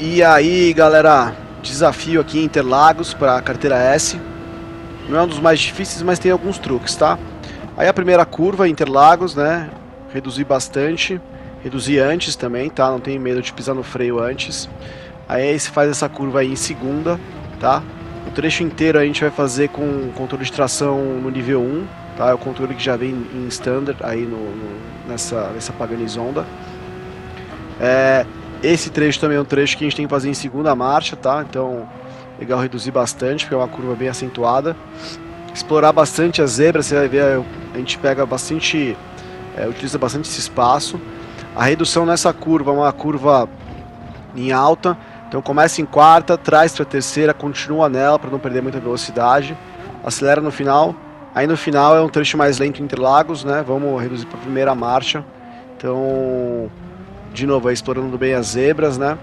E aí, galera, desafio aqui em Interlagos para a carteira S. Não é um dos mais difíceis, mas tem alguns truques, tá? Aí a primeira curva, Interlagos, né? Reduzir bastante. Reduzir antes também, tá? Não tem medo de pisar no freio antes. Aí você faz essa curva aí em segunda, tá? O trecho inteiro a gente vai fazer com controle de tração no nível 1, tá? É o controle que já vem em standard aí nessa Pagani-Zonda. Esse trecho também é um trecho que a gente tem que fazer em segunda marcha, tá? Então, legal reduzir bastante, porque é uma curva bem acentuada. Explorar bastante as zebras, você vai ver, a gente pega bastante, utiliza bastante esse espaço. A redução nessa curva é uma curva em alta, então começa em quarta, traz para terceira, continua nela para não perder muita velocidade, acelera no final. Aí no final é um trecho mais lento em Interlagos, né? Vamos reduzir para a primeira marcha. Então, de novo, aí explorando bem as zebras, né?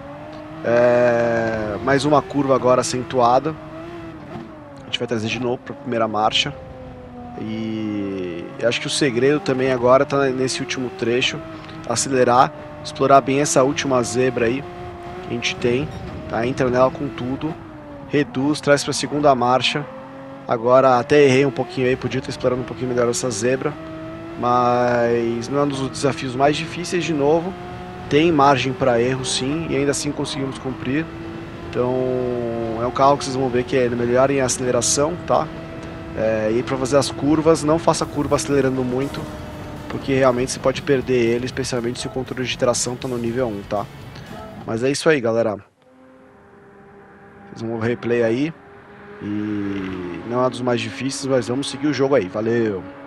Mais uma curva agora acentuada. A gente vai trazer de novo para a primeira marcha. E acho que o segredo também agora está nesse último trecho. Acelerar, explorar bem essa última zebra aí que a gente tem. Tá? Entra nela com tudo. Reduz, traz para a segunda marcha. Agora até errei um pouquinho aí, podia estar explorando um pouquinho melhor essa zebra. Mas não é um dos desafios mais difíceis de novo. Tem margem para erro sim, e ainda assim conseguimos cumprir. Então é um carro que vocês vão ver que é melhor em aceleração, tá? E para fazer as curvas, não faça curva acelerando muito, porque realmente você pode perder ele, especialmente se o controle de tração está no nível 1, tá? Mas é isso aí, galera. Vocês vão ver o replay aí. E não é um dos mais difíceis, mas vamos seguir o jogo aí. Valeu!